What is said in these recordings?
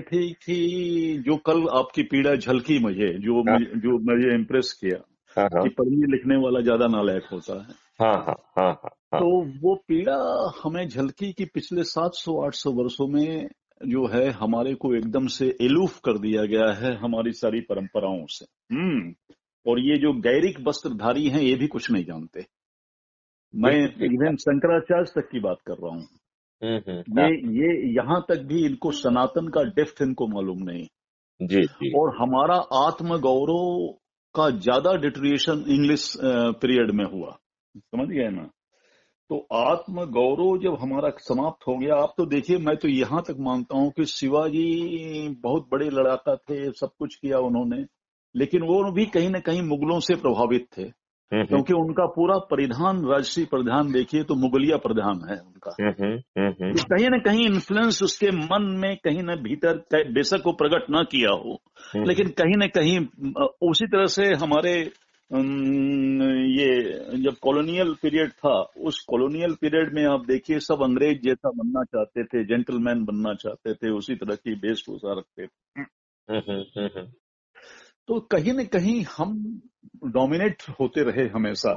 थी कि जो कल आपकी पीड़ा झलकी मुझे, हाँ जो मुझे इम्प्रेस किया हाँ हाँ कि पढ़ने लिखने वाला ज्यादा नालायक होता है। हाँ हाँ हाँ हाँ हाँ। तो वो पीड़ा हमें झलकी कि पिछले 700-800 वर्षों में जो है हमारे को एकदम से एलूफ कर दिया गया है हमारी सारी परंपराओं से। और ये जो गैरिक वस्त्रधारी हैं ये भी कुछ नहीं जानते। मैं बिल्कुल ठीक इवन बात। शंकराचार्य तक की बात कर रहा हूँ। हाँ। ये यहाँ तक भी इनको सनातन का डेप्थ इनको मालूम नहीं। जी जी। और हमारा आत्म गौरव का ज्यादा डिटोरिएशन इंग्लिश पीरियड में हुआ, समझ गए ना। तो आत्म गौरव जब हमारा समाप्त हो गया, आप तो देखिए, मैं तो यहाँ तक मानता हूँ कि शिवाजी बहुत बड़े लड़ाका थे, सब कुछ किया उन्होंने, लेकिन वो भी कहीं न कहीं मुगलों से प्रभावित थे, हम्म क्योंकि उनका पूरा परिधान, राजसी परिधान देखिए तो मुगलिया परिधान है उनका। हम्म। तो कहीं न कहीं इन्फ्लुएंस उसके मन में कहीं न भीतर, बेशक वो प्रकट ना किया हो, हम्म। लेकिन कहीं न कहीं उसी तरह से हमारे ये जब कॉलोनियल पीरियड था, उस कॉलोनियल पीरियड में आप देखिए सब अंग्रेज जैसा बनना चाहते थे, जेंटलमैन बनना चाहते थे, उसी तरह की वेशभूषा रखते थे। हम्म। तो कहीं न कहीं हम डोमिनेट होते रहे हमेशा।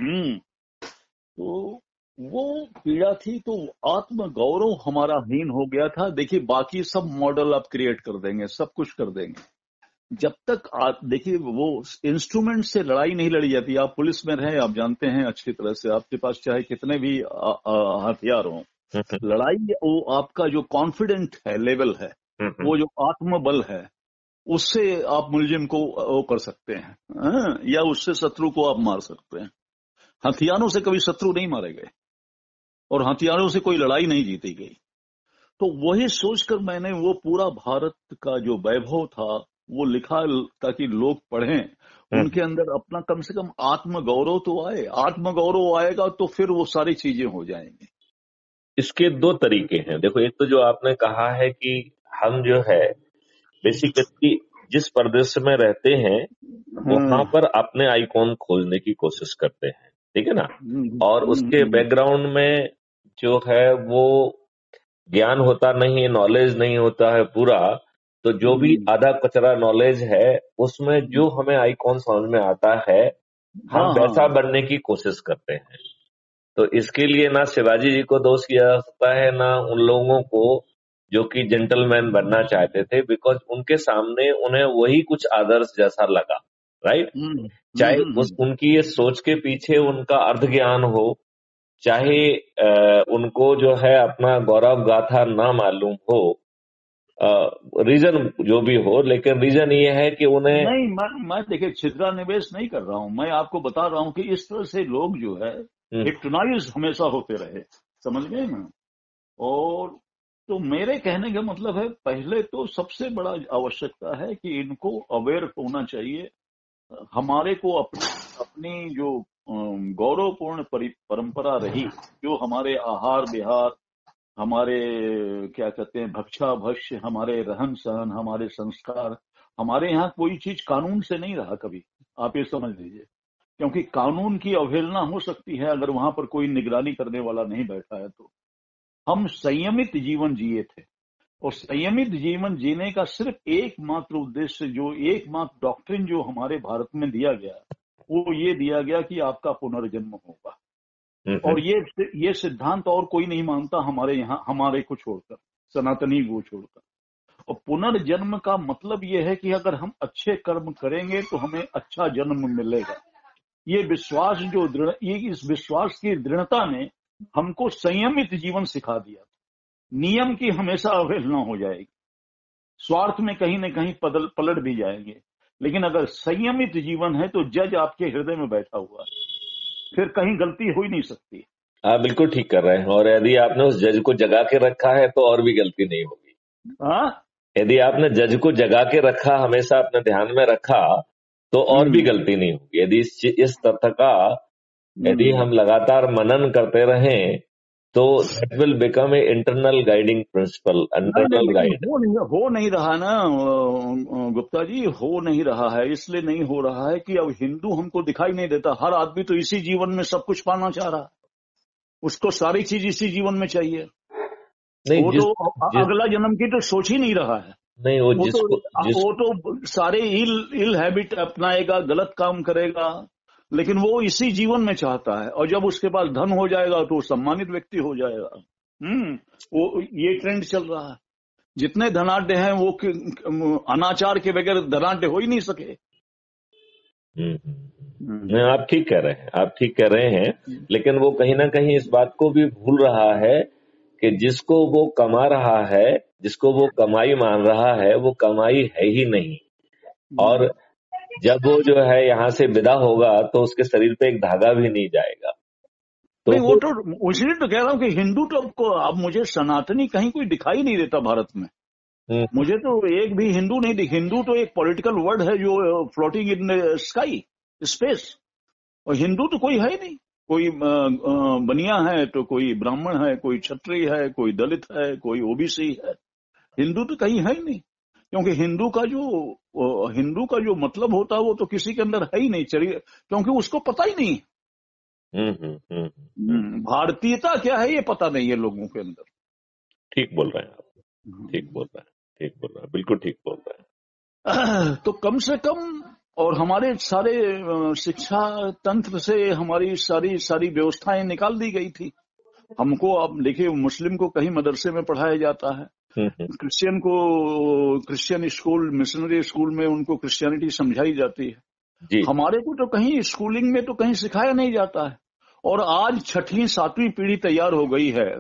तो वो पीड़ा थी, तो आत्म गौरव हमारा हीन हो गया था। देखिए बाकी सब मॉडल आप क्रिएट कर देंगे, सब कुछ कर देंगे, जब तक देखिए वो इंस्ट्रूमेंट से लड़ाई नहीं लड़ी जाती। आप पुलिस में रहे, आप जानते हैं अच्छी तरह से, आपके पास चाहे कितने भी हथियार हों, लड़ाई वो आपका जो कॉन्फिडेंट है, लेवल है, वो जो आत्मबल है, उससे आप मुलजिम को वो कर सकते हैं, या उससे शत्रु को आप मार सकते हैं। हथियारों से कभी शत्रु नहीं मारे गए और हथियारों से कोई लड़ाई नहीं जीती गई। तो वही सोचकर मैंने वो पूरा भारत का जो वैभव था वो लिखा, ताकि लोग पढ़ें, उनके अंदर अपना कम से कम आत्म गौरव तो आए। आत्म गौरव आएगा तो फिर वो सारी चीजें हो जाएंगी। इसके दो तरीके हैं। देखो, एक तो जो आपने कहा है कि हम जो है बेसिकली जिस परिदृश्य में रहते हैं वहां हाँ, पर अपने आइकॉन खोजने की कोशिश करते हैं, ठीक है ना। और उसके हम्म, बैकग्राउंड में जो है वो ज्ञान होता नहीं है, नॉलेज नहीं होता है पूरा। तो जो भी हम्म, आधा कचरा नॉलेज है उसमें जो हमें आइकॉन समझ में आता है हम हाँ वैसा हाँ, बनने की कोशिश करते हैं। तो इसके लिए ना शिवाजी जी को दोष किया जा सकता है ना उन लोगों को जो कि जेंटलमैन बनना चाहते थे, बिकॉज उनके सामने उन्हें वही कुछ आदर्श जैसा लगा, राइट। हम्म, चाहे हम्म, उनकी ये सोच के पीछे उनका अर्थ ज्ञान हो, चाहे उनको जो है अपना गौरव गाथा ना मालूम हो, रीजन जो भी हो, लेकिन रीजन ये है कि उन्हें। नहीं, मैं देखिए छिद्रा निवेश नहीं कर रहा हूं, मैं आपको बता रहा हूं कि इस तरह से लोग जो है हम्म, हिप्नोटाइज हमेशा होते रहे, समझ गए ना। और तो मेरे कहने का मतलब है, पहले तो सबसे बड़ा आवश्यकता है कि इनको अवेयर होना चाहिए। हमारे को अपनी जो गौरवपूर्ण परंपरा रही, जो हमारे आहार विहार, हमारे क्या कहते हैं भक्षा भक्ष्य, हमारे रहन सहन, हमारे संस्कार, हमारे यहाँ कोई चीज कानून से नहीं रहा कभी, आप ये समझ लीजिए। क्योंकि कानून की अवहेलना हो सकती है अगर वहां पर कोई निगरानी करने वाला नहीं बैठा है। तो हम संयमित जीवन जिए थे, और संयमित जीवन जीने का सिर्फ एकमात्र उद्देश्य, जो एकमात्र डॉक्ट्रिन जो हमारे भारत में दिया गया, वो ये दिया गया कि आपका पुनर्जन्म होगा। हम्म, और ये सिद्धांत और कोई नहीं मानता हमारे यहाँ, हमारे को छोड़कर, सनातनी को छोड़कर। और पुनर्जन्म का मतलब ये है कि अगर हम अच्छे कर्म करेंगे तो हमें अच्छा जन्म मिलेगा। ये विश्वास जो दृढ़, ये इस विश्वास की दृढ़ता ने हमको संयमित जीवन सिखा दिया। नियम की हमेशा अवहेलना हो जाएगी, स्वार्थ में कहीं न कहीं पलट भी जाएंगे, लेकिन अगर संयमित जीवन है तो जज आपके हृदय में बैठा हुआ है, फिर कहीं गलती हो ही नहीं सकती। आप बिल्कुल ठीक कर रहे हैं। और यदि आपने उस जज को जगा के रखा है तो और भी गलती नहीं होगी। हाँ, यदि आपने जज को जगा के रखा, हमेशा अपने ध्यान में रखा, तो और भी गलती नहीं होगी। यदि इस तथ्य का यदि हम लगातार मनन करते रहें तो that will become a internal guiding principle, नहीं नहीं, इंटरनल लेकिन गाइड। हो नहीं रहा ना गुप्ता जी, हो नहीं रहा है। इसलिए नहीं हो रहा है कि अब हिंदू हमको दिखाई नहीं देता। हर आदमी तो इसी जीवन में सब कुछ पाना चाह रहा है, उसको सारी चीज इसी जीवन में चाहिए। नहीं, वो जिस तो जिस अगला जन्म की तो सोच ही नहीं रहा है। नहीं, वो वो तो सारे इल हैबिट अपनाएगा, गलत काम करेगा, लेकिन वो इसी जीवन में चाहता है, और जब उसके पास धन हो जाएगा तो वो सम्मानित व्यक्ति हो जाएगा। वो ये ट्रेंड चल रहा है। जितने धनाढ्य हैं वो अनाचार के बगैर धनाढ्य हो ही नहीं सके। नहीं, आप ठीक कह रहे हैं, आप ठीक कह रहे हैं, लेकिन वो कहीं ना कहीं इस बात को भी भूल रहा है कि जिसको वो कमा रहा है, जिसको वो कमाई मान रहा है, वो कमाई है ही नहीं। और जब वो जो है यहाँ से विदा होगा तो उसके शरीर पे एक धागा भी नहीं जाएगा। तो नहीं, वो तो इसलिए तो कह रहा हूँ कि हिंदू तो अब मुझे सनातनी कहीं कोई दिखाई नहीं देता भारत में। मुझे तो एक भी हिंदू नहीं दिख। हिंदू तो एक पॉलिटिकल वर्ड है जो फ्लोटिंग इन स्काई स्पेस, और हिंदू तो कोई है ही नहीं। कोई बनिया है तो कोई ब्राह्मण है, कोई क्षत्रिय है, कोई दलित है, कोई ओबीसी है। हिंदू तो कहीं है ही नहीं, क्योंकि हिंदू का जो मतलब होता है वो तो किसी के अंदर है ही नहीं। चलिए, क्योंकि उसको पता ही नहीं। भारतीयता क्या है ये पता नहीं है लोगों के अंदर। ठीक बोल रहे हैं आप, ठीक बोल रहे हैं, ठीक बोल रहे हैं, बिल्कुल ठीक बोल रहे हैं। तो कम से कम, और हमारे सारे शिक्षा तंत्र से हमारी सारी व्यवस्थाएं निकाल दी गई थी। हमको अब देखिए, मुस्लिम को कहीं मदरसे में पढ़ाया जाता है, क्रिश्चियन स्कूल, मिशनरी स्कूल में उनको क्रिश्चियनिटी समझाई जाती है। हमारे को तो कहीं स्कूलिंग में तो कहीं सिखाया नहीं जाता है। और आज 6वीं 7वीं पीढ़ी तैयार हो गई है।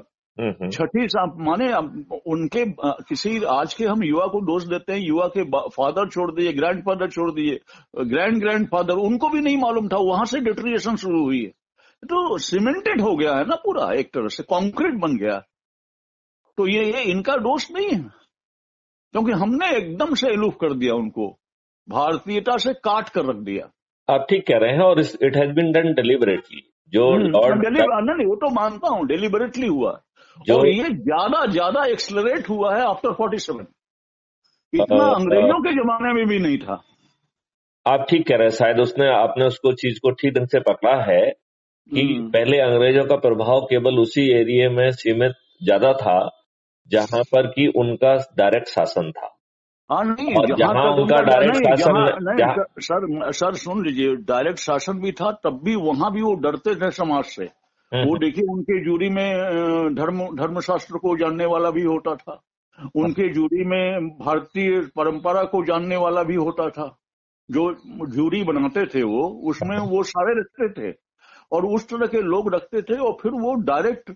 माने उनके किसी आज के हम युवा को दोष देते हैं, युवा के फादर छोड़ दिए, ग्रैंड फादर छोड़ दिए, ग्रैंड फादर, उनको भी नहीं मालूम था, वहां से डिटोरिएशन शुरू हुई है। तो सीमेंटेड हो गया है ना पूरा, एक तरह से कॉन्क्रीट बन गया। तो ये इनका दोष नहीं है, क्योंकि हमने एकदम से अलूफ कर दिया उनको, भारतीयता से काट कर रख दिया। आप ठीक कह रहे हैं, और it has been done deliberately. नहीं, वो तो मानता हूं डिलिबरेटली हुआ, और ये ज्यादा एक्सलरेट हुआ है आफ्टर 47। इतना अंग्रेजों के जमाने में भी नहीं था। आप ठीक कह रहे हैं, शायद आपने उसको चीज को ठीक ढंग से पकड़ा है कि पहले अंग्रेजों का प्रभाव केवल उसी एरिया में सीमित ज्यादा था जहां पर कि उनका डायरेक्ट शासन था। हाँ, नहीं, और जहां उनका डायरेक्ट शासन, सर सुन लीजिए, डायरेक्ट शासन भी था, तब भी वहां भी वो डरते थे समाज से। वो देखिए, उनके जूरी में धर्मशास्त्र को जानने वाला भी होता था, उनके जूरी में भारतीय परंपरा को जानने वाला भी होता था। जो जूरी बनाते थे वो, उसमें वो सारे रखते थे, और उस तरह के लोग रखते थे, और फिर वो डायरेक्ट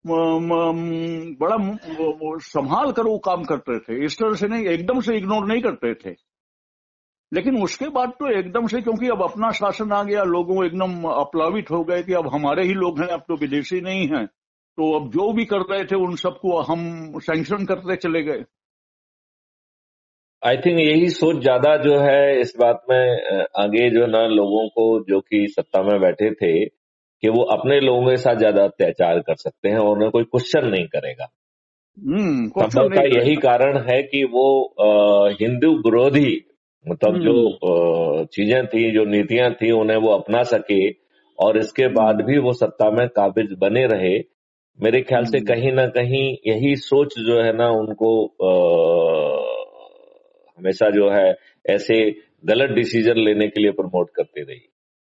बड़ा संभाल कर वो काम करते थे। इस तरह से नहीं, एकदम से इग्नोर नहीं करते थे। लेकिन उसके बाद तो एकदम से, क्योंकि अब अपना शासन आ गया, लोगों एकदम अप्लावित हो गए कि अब हमारे ही लोग हैं, अब तो विदेशी नहीं हैं। तो अब जो भी कर रहे थे उन सबको हम सैंक्शन करते चले गए। आई थिंक यही सोच ज्यादा जो है इस बात में आगे जो ना लोगों को, जो कि सत्ता में बैठे थे, कि वो अपने लोगों के साथ ज्यादा अत्याचार कर सकते हैं और उन्हें कोई क्वेश्चन नहीं करेगा। संभवतः यही कारण है कि वो हिंदू विरोधी, मतलब जो चीजें थी, जो नीतियां थी, उन्हें वो अपना सके, और इसके बाद भी वो सत्ता में काबिज बने रहे। मेरे ख्याल से कहीं ना कहीं यही सोच जो है ना उनको हमेशा जो है ऐसे गलत डिसीजन लेने के लिए प्रमोट करती रही।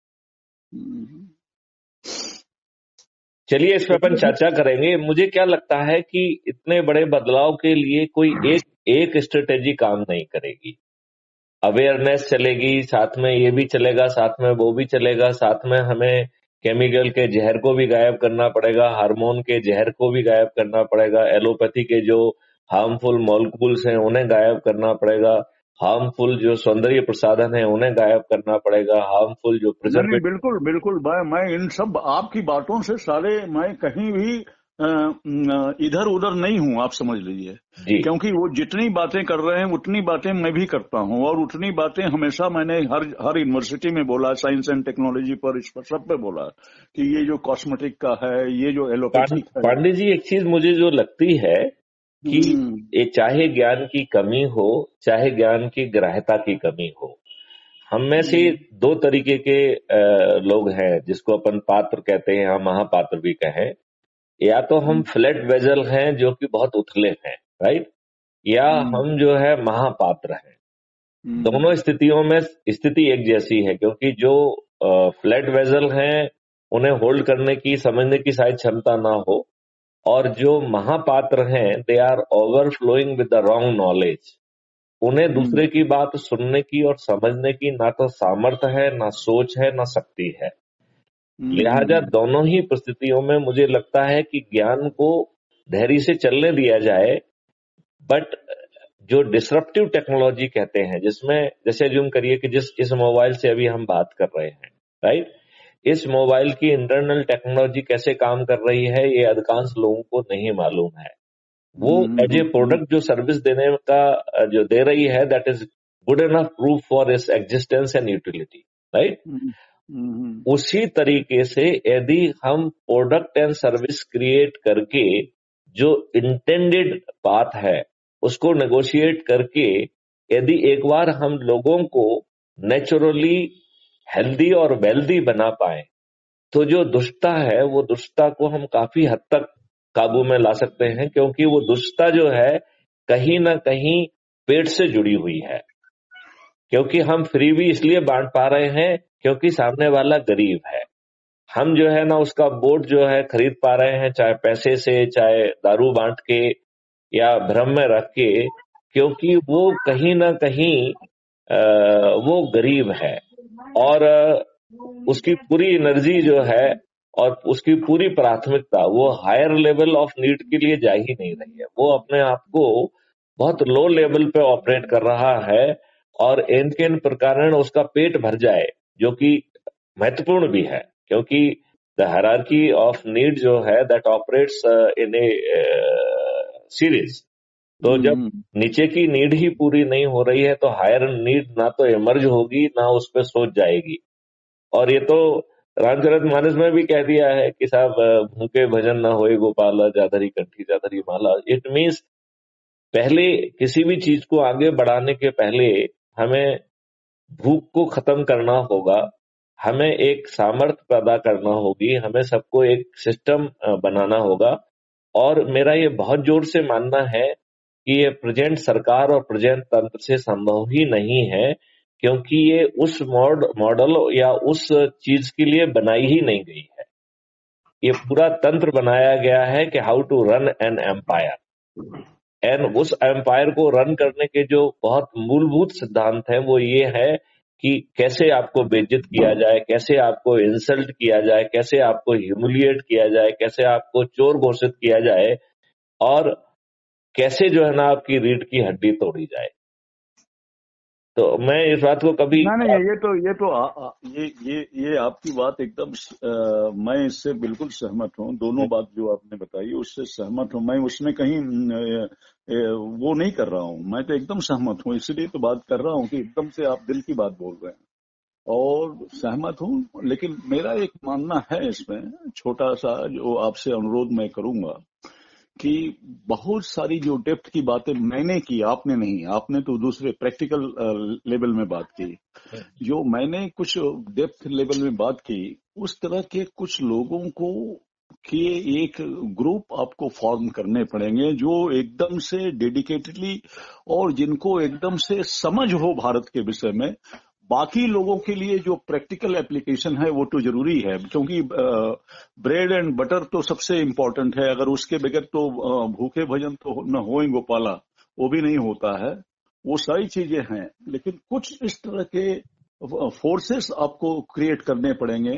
चलिए, इस पर अपन चर्चा करेंगे। मुझे क्या लगता है कि इतने बड़े बदलाव के लिए कोई एक स्ट्रेटेजी काम नहीं करेगी। अवेयरनेस चलेगी, साथ में ये भी चलेगा, साथ में वो भी चलेगा, साथ में हमें केमिकल के जहर को भी गायब करना पड़ेगा, हार्मोन के जहर को भी गायब करना पड़ेगा, एलोपैथी के जो हार्मफुल मॉलिक्यूल्स हैं उन्हें गायब करना पड़ेगा, हार्मफुल जो सौंदर्य प्रसाधन है उन्हें गायब करना पड़ेगा, हार्मफुल जो प्रिजर्वेटिव। बिल्कुल मैं इन सब आपकी बातों से मैं कहीं भी इधर उधर नहीं हूं, आप समझ लीजिए। क्योंकि वो जितनी बातें कर रहे हैं उतनी बातें मैं भी करता हूं, और उतनी बातें हमेशा मैंने हर यूनिवर्सिटी में बोला, साइंस एंड टेक्नोलॉजी पर, इस पर सब पे बोला कि ये जो कॉस्मेटिक का है, ये जो एलोपैथिक है। पांडे जी, एक चीज मुझे जो लगती है कि ये चाहे ज्ञान की कमी हो, चाहे ज्ञान की ग्राह्यता की कमी हो, हम में से दो तरीके के लोग हैं, जिसको अपन पात्र कहते हैं, हम महापात्र भी कहें। या तो हम फ्लैट वेजल हैं जो कि बहुत उथले हैं, राइट, या हम जो है महापात्र हैं। दोनों स्थितियों में स्थिति एक जैसी है, क्योंकि जो फ्लैट वेजल हैं उन्हें होल्ड करने की, समझने की शायद क्षमता ना हो, और जो महापात्र हैं they are overflowing with the wrong knowledge. उन्हें दूसरे की बात सुनने की और समझने की ना तो सामर्थ्य है, ना सोच है, ना शक्ति है। लिहाजा दोनों ही परिस्थितियों में मुझे लगता है कि ज्ञान को धैर्य से चलने दिया जाए, बट जो डिसरप्टिव टेक्नोलॉजी कहते हैं, जिसमें जैसे अज्यूम करिए कि इस मोबाइल से अभी हम बात कर रहे हैं, राइट, इस मोबाइल की इंटरनल टेक्नोलॉजी कैसे काम कर रही है ये अधिकांश लोगों को नहीं मालूम है। वो एज ए प्रोडक्ट जो सर्विस देने का जो दे रही है, that is good enough proof for its existence and utility, right. उसी तरीके से यदि हम प्रोडक्ट एंड सर्विस क्रिएट करके जो इंटेंडेड पाथ है उसको नेगोशिएट करके यदि एक बार हम लोगों को नेचुरली हेल्दी और वेल्दी बना पाए, तो जो दुष्टता है वो दुष्टता को हम काफी हद तक काबू में ला सकते हैं, क्योंकि वो दुष्टता जो है कहीं ना कहीं पेट से जुड़ी हुई है। क्योंकि हम फ्री भी इसलिए बांट पा रहे हैं क्योंकि सामने वाला गरीब है। हम जो है ना उसका वोट जो है खरीद पा रहे हैं, चाहे पैसे से, चाहे दारू बांट के या भ्रम में रख के, क्योंकि वो कहीं ना कहीं वो गरीब है और उसकी पूरी एनर्जी जो है और उसकी पूरी प्राथमिकता वो हायर लेवल ऑफ नीड के लिए जा ही नहीं रही है। वो अपने आप को बहुत लो लेवल पे ऑपरेट कर रहा है और इन के प्रकार उसका पेट भर जाए, जो कि महत्वपूर्ण भी है, क्योंकि द हायरार्की ऑफ नीड जो है that operates in a series. तो जब नीचे की नीड ही पूरी नहीं हो रही है तो हायर नीड ना तो इमर्ज होगी ना उस पर सोच जाएगी। और ये तो रामचरितमानस में भी कह दिया है कि साहब भूखे भजन ना होए गोपाला, जाधरी कंठी जाधरी माला। इट मीन्स पहले किसी भी चीज को आगे बढ़ाने के पहले हमें भूख को खत्म करना होगा, हमें एक सामर्थ्य पैदा करना होगी, हमें सबको एक सिस्टम बनाना होगा। और मेरा ये बहुत जोर से मानना है कि ये प्रेजेंट सरकार और प्रेजेंट तंत्र से संभव ही नहीं है, क्योंकि ये उस मॉडल या उस चीज के लिए बनाई ही नहीं गई है। ये पूरा तंत्र बनाया गया है कि how to run an empire, and उस एम्पायर को रन करने के जो बहुत मूलभूत सिद्धांत हैं वो ये है कि कैसे आपको बेइज्जत किया जाए, कैसे आपको इंसल्ट किया जाए, कैसे आपको ह्यूमिलिएट किया जाए, कैसे आपको चोर घोषित किया जाए, और कैसे जो है ना आपकी रीढ़ की हड्डी तोड़ी जाए। तो मैं इस बात को कभी नहीं, ये आपकी बात एकदम मैं इससे बिल्कुल सहमत हूँ। दोनों बात जो आपने बताई उससे सहमत हूँ मैं, उसमें कहीं वो नहीं कर रहा हूँ। मैं तो एकदम सहमत हूँ, इसलिए तो बात कर रहा हूँ कि एकदम से आप दिल की बात बोल रहे हैं और सहमत हूँ। लेकिन मेरा एक मानना है इसमें, छोटा सा जो आपसे अनुरोध मैं करूंगा कि बहुत सारी जो डेप्थ की बातें मैंने की, आपने नहीं, आपने तो दूसरे प्रैक्टिकल लेवल में बात की, जो मैंने कुछ डेप्थ लेवल में बात की, उस तरह के कुछ लोगों को कि एक ग्रुप आपको फॉर्म करने पड़ेंगे जो एकदम से डेडिकेटेडली और जिनको एकदम से समझ हो भारत के विषय में। बाकी लोगों के लिए जो प्रैक्टिकल एप्लीकेशन है वो तो जरूरी है, क्योंकि ब्रेड एंड बटर तो सबसे इम्पोर्टेंट है। अगर उसके बगैर तो भूखे भजन तो न होए गोपाला, वो भी नहीं होता है। वो सारी चीजें हैं, लेकिन कुछ इस तरह के फोर्सेस आपको क्रिएट करने पड़ेंगे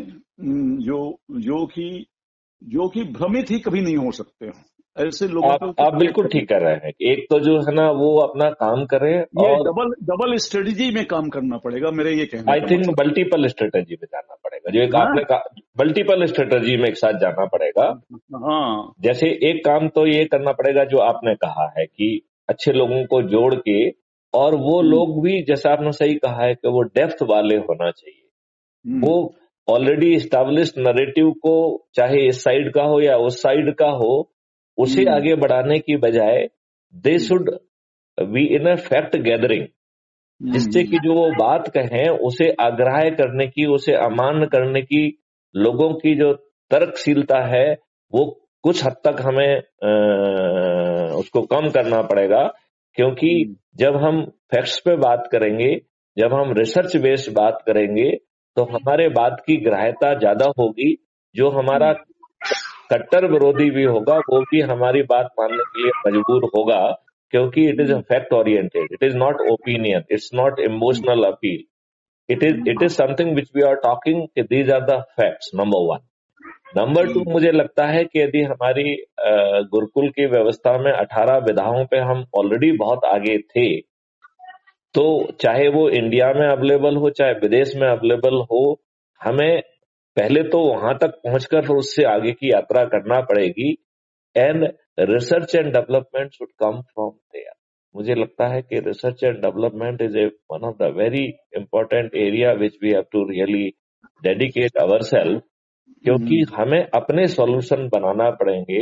जो कि भ्रमित ही कभी नहीं हो सकते। ऐसे लोगों को आप बिल्कुल ठीक कर रहे हैं। एक तो जो है ना वो अपना काम करे, ये और डबल स्ट्रेटेजी में काम करना पड़ेगा, मेरे ये कहने आई थिंक मल्टीपल स्ट्रेटेजी में जाना पड़ेगा। जो एक आपने कहा मल्टीपल स्ट्रेटेजी में एक साथ जाना पड़ेगा। हाँ, जैसे एक काम तो ये करना पड़ेगा जो आपने कहा है कि अच्छे लोगों को जोड़ के, और वो लोग भी जैसा आपने सही कहा है कि वो डेप्थ वाले होना चाहिए। वो ऑलरेडी एस्टैब्लिश्ड नैरेटिव को चाहे इस साइड का हो या उस साइड का हो, उसे आगे बढ़ाने की बजाय they should be in a fact gathering, जिससे कि जो वो बात कहें उसे आग्रह करने की, उसे अमान्य करने की लोगों की जो तर्कशीलता है वो कुछ हद तक हमें उसको कम करना पड़ेगा। क्योंकि जब हम फैक्ट्स पे बात करेंगे, जब हम रिसर्च बेस्ड बात करेंगे, तो हमारे बात की ग्राह्यता ज्यादा होगी। जो हमारा कट्टर विरोधी भी होगा वो भी हमारी बात मानने के लिए मजबूर होगा, क्योंकि it is a fact oriented, it is not opinion, it's not emotional appeal, it is something which we are talking, these are the facts, number one. Number two, मुझे लगता है कि यदि हमारी गुरुकुल की व्यवस्था में 18 विधाओं पे हम ऑलरेडी बहुत आगे थे, तो चाहे वो इंडिया में अवेलेबल हो चाहे विदेश में अवेलेबल हो, हमें पहले तो वहां तक पहुंचकर फिर उससे आगे की यात्रा करना पड़ेगी। And research and development should come from there. मुझे लगता है कि research and development is one of the very important area which we have to really dedicate ourself, क्योंकि हमें अपने सॉल्यूशन बनाना पड़ेंगे।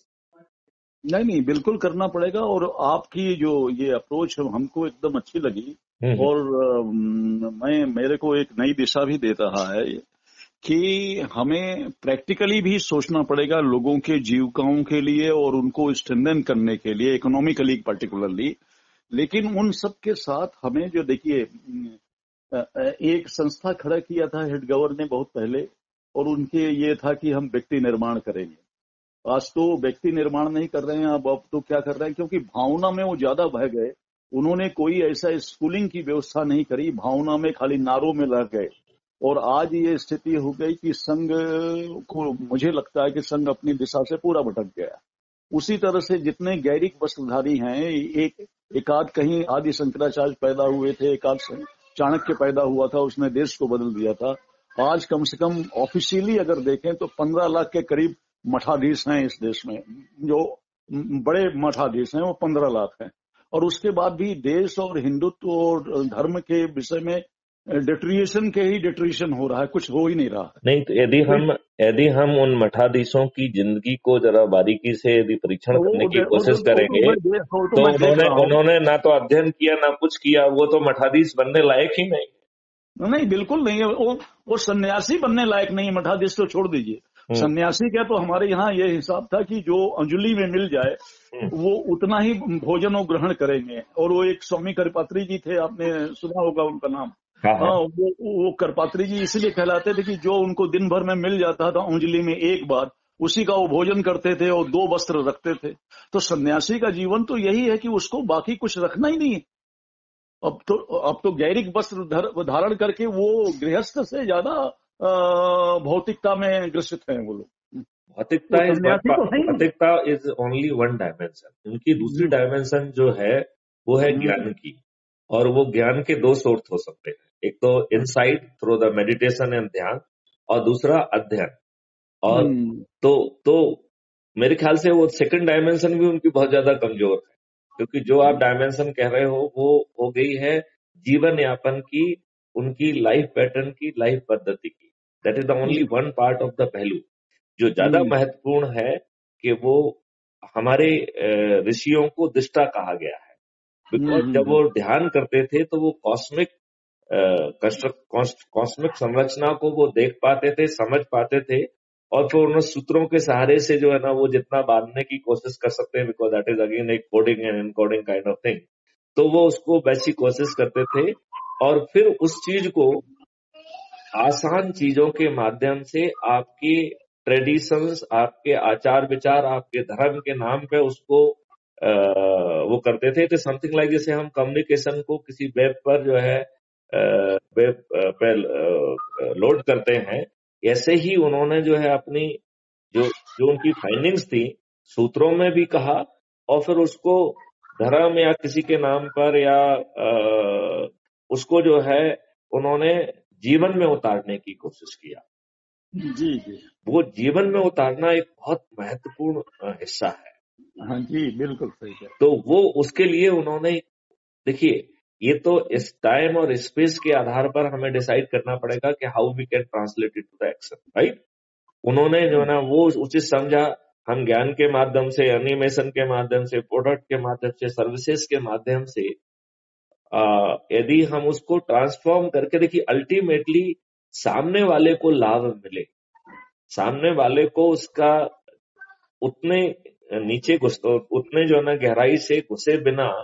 नहीं, बिल्कुल करना पड़ेगा। और आपकी जो ये अप्रोच है हमको एकदम अच्छी लगी, और मेरे को एक नई दिशा भी दे रहा है कि हमें प्रैक्टिकली भी सोचना पड़ेगा लोगों के जीविकाओं के लिए और उनको स्ट्रेंथन करने के लिए, इकोनॉमिकली पर्टिकुलरली। लेकिन उन सब के साथ हमें जो देखिए, एक संस्था खड़ा किया था हेड गवर्नर ने बहुत पहले, और उनके ये था कि हम व्यक्ति निर्माण करेंगे। आज तो व्यक्ति निर्माण नहीं कर रहे हैं, अब तो क्या कर रहे हैं, क्योंकि भावना में वो ज्यादा बह गए। उन्होंने कोई ऐसा स्कूलिंग की व्यवस्था नहीं करी, भावना में खाली नारों में लग गए। और आज ये स्थिति हो गई कि संघ को, मुझे लगता है कि संघ अपनी दिशा से पूरा भटक गया। उसी तरह से जितने गैरिक वस्त्रधारी हैं, एकाध कहीं आदि शंकराचार्य पैदा हुए थे, एकाध चाणक्य पैदा हुआ था, उसने देश को बदल दिया था। आज कम से कम ऑफिशियली अगर देखें तो 15 लाख के करीब मठाधीश हैं इस देश में। जो बड़े मठाधीश हैं वो 15 लाख हैं। और उसके बाद भी देश और हिंदुत्व और धर्म के विषय में डिट्रिएशन के ही डिट्रिएशन हो रहा है, कुछ हो ही नहीं रहा है। नहीं, तो यदि हम उन मठाधीशों की जिंदगी को जरा बारीकी से यदि परीक्षण करने की कोशिश करेंगे, तो उन्होंने ना तो अध्ययन किया ना कुछ किया, वो तो मठाधीश बनने लायक ही नहीं। नहीं, बिल्कुल नहीं है। वो सन्यासी बनने लायक नहीं है, मठाधीश तो छोड़ दीजिए। सन्यासी क्या, तो हमारे यहाँ ये हिसाब था कि जो अंजलि में मिल जाए वो उतना ही भोजन वो ग्रहण करेंगे। और वो एक स्वामी करपात्री जी थे, आपने सुना होगा उनका नाम। हाँ, वो करपात्री जी इसलिए कहलाते थे कि जो उनको दिन भर में मिल जाता था अंजलि में एक बार, उसी का वो भोजन करते थे और 2 वस्त्र रखते थे। तो सन्यासी का जीवन तो यही है कि उसको बाकी कुछ रखना ही नहीं है। अब तो गैरिक वस्त्र धारण करके वो गृहस्थ से ज्यादा भौतिकता में ग्रसित हैं वो लोग। भौतिकता इज ओनली वन डायमेंशन। उनकी दूसरी डायमेंशन जो है वो है ज्ञान की, और वो ज्ञान के 2 सोर्स हो सकते हैं। एक तो insight through the meditation and dhyan, और दूसरा अध्ययन। और तो मेरे ख्याल से वो सेकंड डायमेंशन भी उनकी बहुत ज्यादा कमजोर है, क्योंकि जो आप डायमेंशन कह रहे हो वो हो गई है जीवन यापन की, उनकी लाइफ पैटर्न की, लाइफ पद्धति की। That is the only one part of the value जो ज्यादा महत्वपूर्ण है, कि वो हमारे ऋषियों को दिष्टा कहा गया है। बिकॉज जब वो ध्यान करते थे तो वो कॉस्मिक संरचना को वो देख पाते थे, समझ पाते थे, और फिर उन सूत्रों के सहारे से जो है ना वो जितना बांधने की कोशिश कर सकते हैं, बिकॉज दैट इज अगेन एक coding and encoding kind of thing, तो वो उसको वैसी कोशिश करते थे। और फिर उस चीज को आसान चीजों के माध्यम से आपके ट्रेडिशंस, आपके आचार विचार, आपके धर्म के नाम पे उसको वो करते थे। तो समथिंग लाइक जैसे हम कम्युनिकेशन को किसी वेब पर जो है वेब पे लोड करते हैं, ऐसे ही उन्होंने जो है अपनी जो उनकी फाइंडिंग्स थी सूत्रों में भी कहा, और फिर उसको धर्म या किसी के नाम पर या उसको जो है उन्होंने जीवन में उतारने की कोशिश किया। जी। वो जीवन में उतारना एक बहुत महत्वपूर्ण हिस्सा है। हाँ जी, बिल्कुल सही है। तो वो उसके लिए उन्होंने, देखिए ये तो इस टाइम और स्पेस के आधार पर हमें डिसाइड करना पड़ेगा कि how we can translate it to the action, right. उन्होंने जो है ना वो उचित समझा, हम ज्ञान के माध्यम से, एनिमेशन के माध्यम से, प्रोडक्ट के माध्यम से, सर्विसेज के माध्यम से यदि हम उसको ट्रांसफॉर्म करके, देखिए अल्टीमेटली सामने वाले को लाभ मिले, सामने वाले को उसका उतने नीचे उतने जो है ना गहराई से घुसे बिना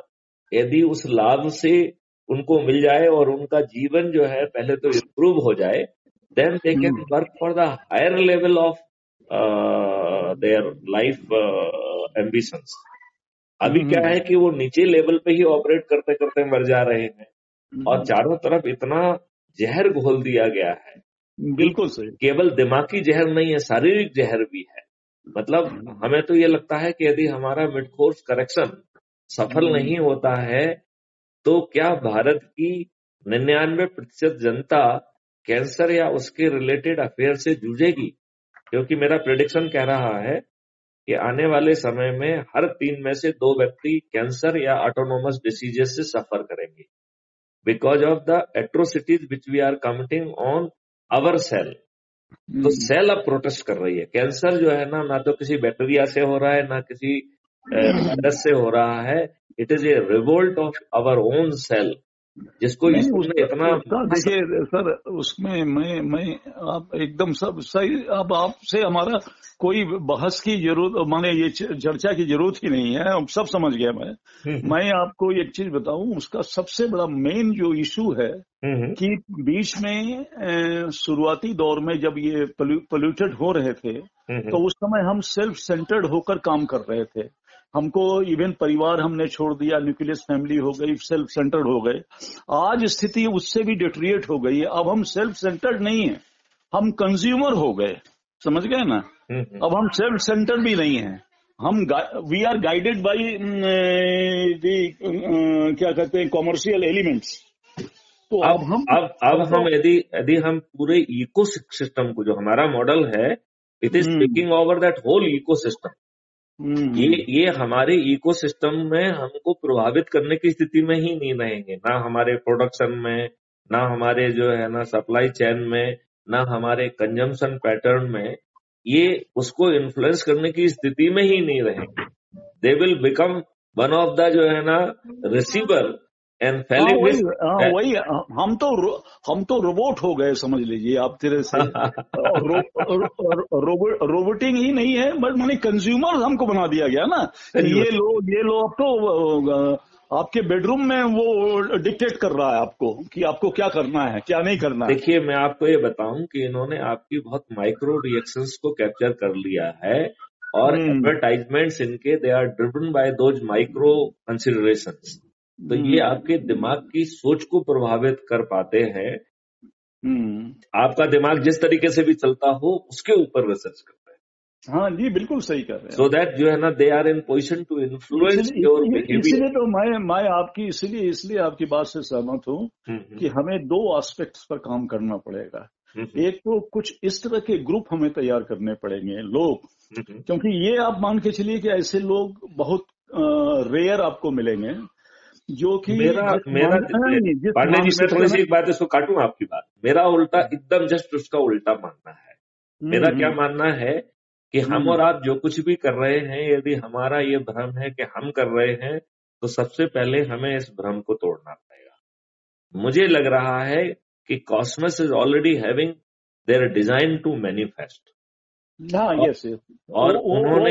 यदि उस लाभ से उनको मिल जाए और उनका जीवन जो है पहले तो इम्प्रूव हो जाए, then they can work for the higher level of their life ambitions. अभी क्या है कि वो नीचे लेवल पे ही ऑपरेट करते करते मर जा रहे हैं, और चारों तरफ इतना जहर घोल दिया गया है कि बिल्कुल सही। केवल दिमागी जहर नहीं है, शारीरिक जहर भी है। मतलब हमें तो ये लगता है कि यदि हमारा मिड कोर्स करेक्शन सफल नहीं होता है तो क्या भारत की 99% जनता कैंसर या उसके रिलेटेड अफेयर से जूझेगी? क्योंकि मेरा प्रेडिक्शन कह रहा है कि आने वाले समय में हर 3 में से 2 व्यक्ति कैंसर या ऑटोनोमस डिसीजेस से सफर करेंगे, because of the atrocities which we are committing on our cell. तो सेल अब प्रोटेस्ट कर रही है। कैंसर जो है ना तो किसी बैक्टीरिया से हो रहा है, ना किसी वायरस से हो रहा है। It is a revolt of our own cell, जिसको ईश्वर ने इतना देखिए सर, उसमें मैं आप एकदम सब सही। अब आपसे हमारा कोई बहस की जरूरत, माने ये चर्चा की जरूरत ही नहीं है, अब सब समझ गया मैं आपको एक चीज बताऊं, उसका सबसे बड़ा मेन जो इशू है कि बीच में शुरुआती दौर में जब ये पोल्यूटेड हो रहे थे तो उस समय हम सेल्फ सेंटर्ड होकर काम कर रहे थे। हमको इवन परिवार हमने छोड़ दिया, न्यूक्लियस फैमिली हो गई, सेल्फ सेंटर्ड हो गए। आज स्थिति उससे भी डिटरिएट हो गई है। अब हम सेल्फ सेंटर्ड नहीं है, हम कंज्यूमर हो गए, समझ गए ना। अब हम सेल्फ सेंटर्ड भी नहीं है, हम वी आर गाइडेड बाई क्या कहते हैं, कॉमर्शियल एलिमेंट्स। तो अब हम यदि हम पूरे इको सिस्टम को, जो हमारा मॉडल है, it is taking over that whole ecosystem. ये हमारे इकोसिस्टम में हमको प्रभावित करने की स्थिति में ही नहीं रहेंगे, ना हमारे प्रोडक्शन में, ना हमारे जो है ना सप्लाई चेन में, ना हमारे कंजम्पशन पैटर्न में। ये उसको इन्फ्लुएंस करने की स्थिति में ही नहीं रहेंगे। They will become one of the जो है ना रिसीवर एंड वही हम तो रोबोट हो गए, समझ लीजिए आप तेरे से। रोबोटिंग ही नहीं है, बट माने कंज्यूमर हमको बना दिया गया ना। ये लो अब तो आपके बेडरूम में वो डिक्टेट कर रहा है आपको कि आपको क्या करना है, क्या नहीं करना है। देखिए, मैं आपको ये बताऊं कि इन्होंने आपकी बहुत माइक्रो रिएक्शंस को कैप्चर कर लिया है, और एडवर्टाइजमेंट्स इनके they are driven by those micro considerations. तो ये आपके दिमाग की सोच को प्रभावित कर पाते हैं। आपका दिमाग जिस तरीके से भी चलता हो उसके ऊपर रिसर्च करता है। हाँ जी, बिल्कुल सही कर रहे हैं। सो दैट जो है ना they are in position to influence your behaviour. इसलिए तो मैं आपकी इसलिए आपकी बात से सहमत हूँ कि हमें 2 एस्पेक्ट्स पर काम करना पड़ेगा। एक तो कुछ इस तरह के ग्रुप हमें तैयार करने पड़ेंगे, लोग, क्योंकि ये आप मान के चलिए कि ऐसे लोग बहुत रेयर आपको मिलेंगे जो कि पांडे जी, मैं थोड़ी सी एक बात इसको काटूं आपकी बात। मेरा उल्टा, एकदम जस्ट उसका उल्टा मानना है। मेरा क्या मानना है कि हम और आप जो कुछ भी कर रहे हैं, यदि हमारा ये भ्रम है कि हम कर रहे हैं, तो सबसे पहले हमें इस भ्रम को तोड़ना पड़ेगा। मुझे लग रहा है कि cosmos is already having their design to manifest. हाँ, यस। और उन्होंने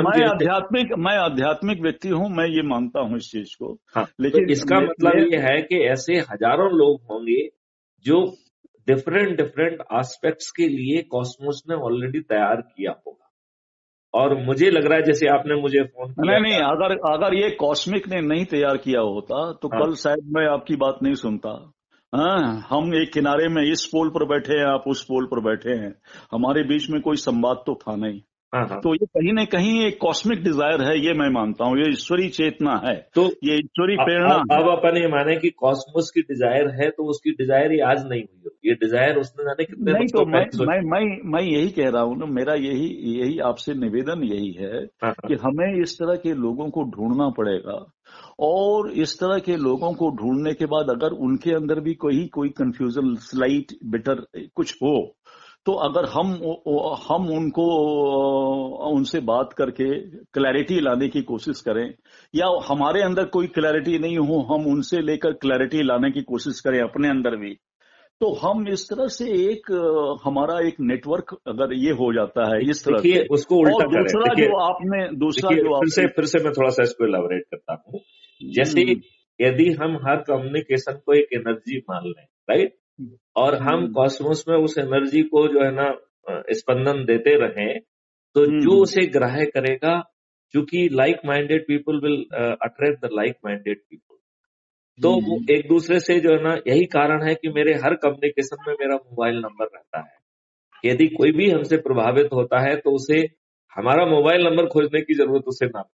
मैं आध्यात्मिक व्यक्ति हूँ, मैं ये मानता हूँ इस चीज को। हाँ, लेकिन तो इसका मतलब ये है कि ऐसे हजारों लोग होंगे जो डिफरेंट एस्पेक्ट्स के लिए कॉस्मोस ने ऑलरेडी तैयार किया होगा। और मुझे लग रहा है, जैसे आपने मुझे फोन किया, नहीं, अगर ये कॉस्मिक ने नहीं तैयार किया होता तो कल शायद मैं आपकी बात नहीं सुनता। हम एक किनारे में इस पोल पर बैठे हैं, आप उस पोल पर बैठे हैं, हमारे बीच में कोई संवाद तो था नहीं। तो ये कहीं न कहीं एक कॉस्मिक डिजायर है, ये मैं मानता हूँ, ये ईश्वरी चेतना है। तो ये ईश्वरी प्रेरणा। अब अपन ये माने कि कॉस्मोस की डिजायर है, तो उसकी डिजायर ही आज नहीं हुई, ये डिजायर उसने जाने कितने नहीं। तो मैं यही कह रहा हूँ ना, मेरा यही आपसे निवेदन यही है कि हमें इस तरह के लोगों को ढूंढना पड़ेगा, और इस तरह के लोगों को ढूंढने के बाद अगर उनके अंदर भी कोई कंफ्यूजन, स्लाइट बिटर कुछ हो, तो अगर हम उनको उनसे बात करके क्लैरिटी लाने की कोशिश करें, या हमारे अंदर कोई क्लैरिटी नहीं हो, हम उनसे लेकर क्लैरिटी लाने की कोशिश करें अपने अंदर भी, तो हम इस तरह से हमारा एक नेटवर्क अगर ये हो जाता है इस तरह से, उसको उल्टा और दूसरा जो आपने फिर से मैं थोड़ा सा इसको एलाबोरेट करता हूँ। जैसे यदि हम हर कम्युनिकेशन को एक एनर्जी मान लें, राइट, और हम कॉस्मोस में उस एनर्जी को जो है ना स्पंदन देते रहें, तो जो उसे ग्राह्य करेगा, क्योंकि like minded people will attract the like minded people, तो वो एक दूसरे से जो है ना, यही कारण है कि मेरे हर कम्युनिकेशन में मेरा मोबाइल नंबर रहता है। यदि कोई भी हमसे प्रभावित होता है तो उसे हमारा मोबाइल नंबर खोजने की जरूरत उसे ना।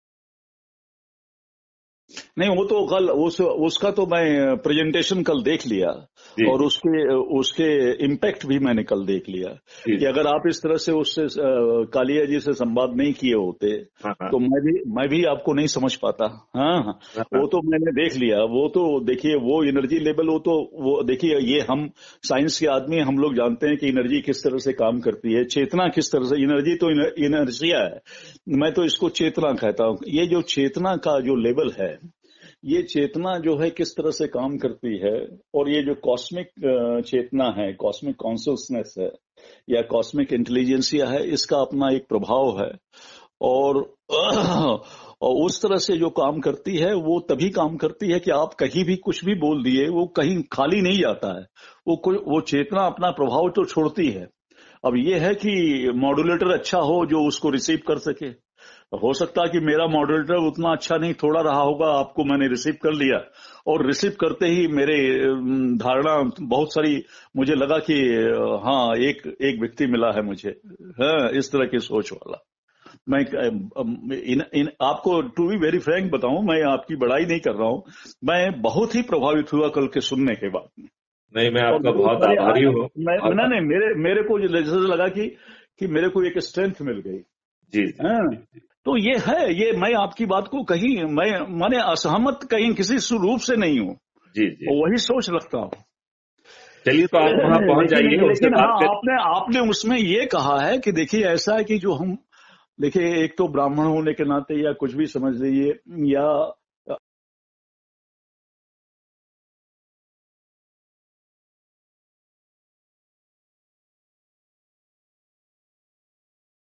नहीं, वो तो कल उसका तो मैं प्रेजेंटेशन कल देख लिया, और उसके इम्पैक्ट भी मैंने कल देख लिया कि अगर आप इस तरह से उससे कालिया जी से संवाद नहीं किए होते तो मैं भी आपको नहीं समझ पाता। हाँ, वो तो मैंने देख लिया। वो तो देखिए, वो एनर्जी लेवल, वो देखिए, ये हम साइंस के आदमी हम लोग जानते हैं कि एनर्जी किस तरह से काम करती है, चेतना किस तरह से। एनर्जी तो इनर्जिया है, मैं तो इसको चेतना कहता हूँ। ये जो चेतना का जो लेवल है, ये चेतना जो है किस तरह से काम करती है, और ये जो कॉस्मिक चेतना है, कॉस्मिक कॉन्शियसनेस है या कॉस्मिक इंटेलिजेंसिया है, इसका अपना एक प्रभाव है। और उस तरह से जो काम करती है, वो तभी काम करती है कि आप कहीं भी कुछ भी बोल दिए, वो कहीं खाली नहीं जाता है। वो चेतना अपना प्रभाव तो छोड़ती है। अब ये है कि मॉड्यूलेटर अच्छा हो जो उसको रिसीव कर सके। हो सकता है कि मेरा मॉडरेटर उतना अच्छा नहीं थोड़ा रहा होगा, आपको मैंने रिसीव कर लिया, और रिसीव करते ही मेरे धारणा बहुत सारी, मुझे लगा कि हाँ, एक व्यक्ति मिला है मुझे, हाँ, इस तरह की सोच वाला। मैं आपको टू बी वेरी फ्रैंक बताऊं, मैं आपकी बड़ाई नहीं कर रहा हूं, मैं बहुत ही प्रभावित हुआ कल के सुनने के बाद में। नहीं, मैं आपका बहुत आभारी हूँ। नहीं, मेरे को जैसे लगा कि मेरे को एक स्ट्रेंथ मिल गई। जी, तो ये है, ये मैं आपकी बात को कहीं मैंने असहमत कहीं किसी रूप से नहीं हूँ। जी, वही सोच रखता हूँ। चलिए, तो आप वहां पहुंच जाइए। लेकिन हाँ, आपने उसमें ये कहा है कि देखिए, ऐसा है कि जो हम देखिए, एक तो ब्राह्मण होने के नाते या कुछ भी समझ लीजिए, या